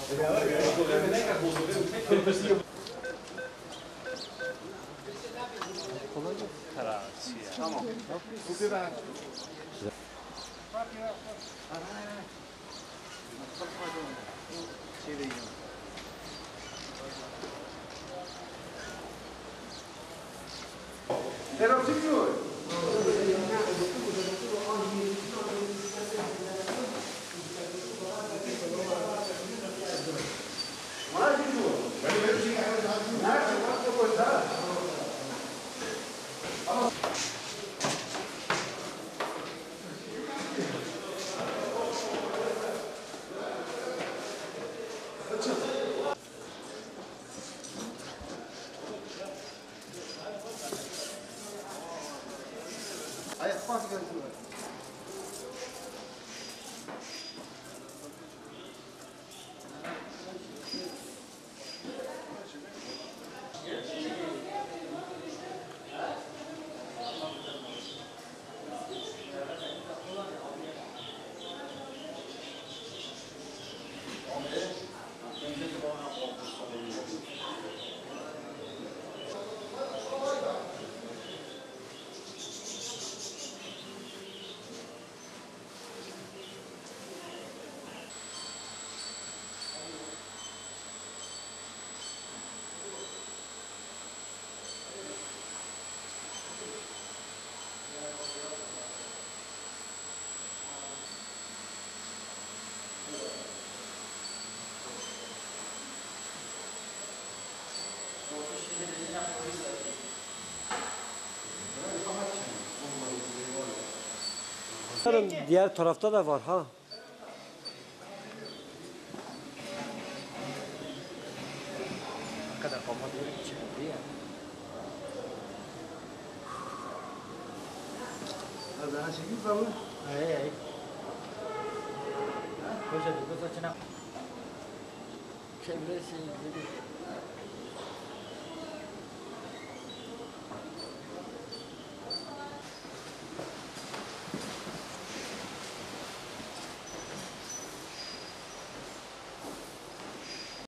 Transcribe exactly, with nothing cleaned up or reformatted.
Tamam. Bu bir ben. Şey değil. Era signore. Ayak pas geldi. Diğer tarafta da var ha. Ne kadar kapatıyorum içeride ya. Daha sekiz var mı? Hey hey. Cosa di cosa ce n'ha? Che invece